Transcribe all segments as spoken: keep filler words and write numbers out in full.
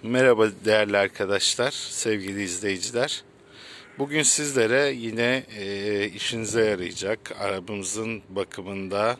Merhaba değerli arkadaşlar, sevgili izleyiciler. Bugün sizlere yine e, işinize yarayacak, arabamızın bakımında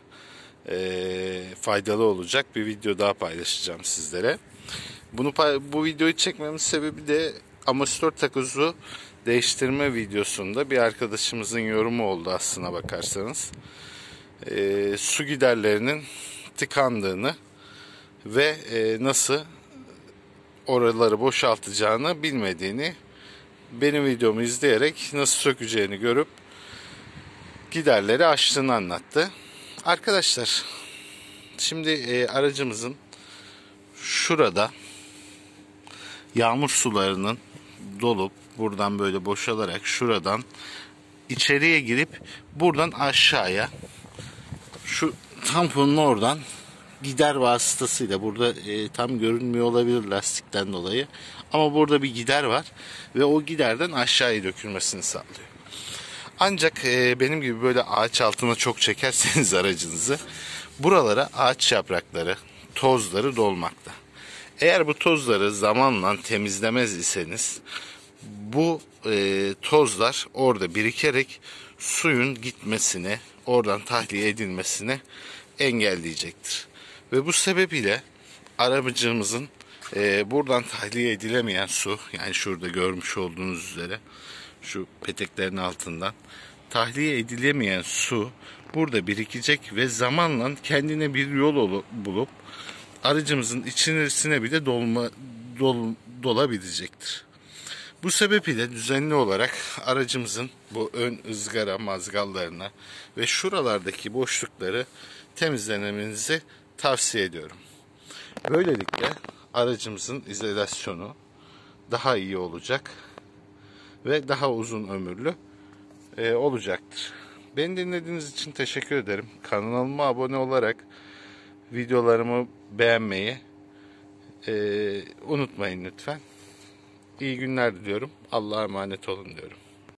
e, faydalı olacak bir video daha paylaşacağım sizlere. Bunu bu videoyu çekmemin sebebi de amortisör takozu değiştirme videosunda bir arkadaşımızın yorumu oldu aslına bakarsanız. E, su giderlerinin tıkandığını ve e, nasıl oraları boşaltacağını bilmediğini, benim videomu izleyerek nasıl sökeceğini görüp giderleri açtığını anlattı. Arkadaşlar, şimdi e, aracımızın şurada yağmur sularının dolup buradan böyle boşalarak şuradan içeriye girip buradan aşağıya şu tamponun oradan gider vasıtasıyla, burada e, tam görünmüyor olabilir lastikten dolayı, ama burada bir gider var ve o giderden aşağıya dökülmesini sağlıyor. Ancak e, benim gibi böyle ağaç altına çok çekerseniz aracınızı, buralara ağaç yaprakları, tozları dolmakta. Eğer bu tozları zamanla temizlemez iseniz bu e, tozlar orada birikerek suyun gitmesini, oradan tahliye edilmesini engelleyecektir. Ve bu sebeple arabacımızın e, buradan tahliye edilemeyen su, yani şurada görmüş olduğunuz üzere şu peteklerin altından tahliye edilemeyen su burada birikecek ve zamanla kendine bir yol bulup aracımızın içerisine bile dolma, dol, dolabilecektir. Bu sebeple düzenli olarak aracımızın bu ön ızgara mazgallarına ve şuralardaki boşlukları temizlemenizi tavsiye ediyorum. Böylelikle aracımızın izolasyonu daha iyi olacak ve daha uzun ömürlü e, olacaktır. Beni dinlediğiniz için teşekkür ederim. Kanalıma abone olarak videolarımı beğenmeyi e, unutmayın lütfen. İyi günler diliyorum. Allah'a emanet olun diyorum.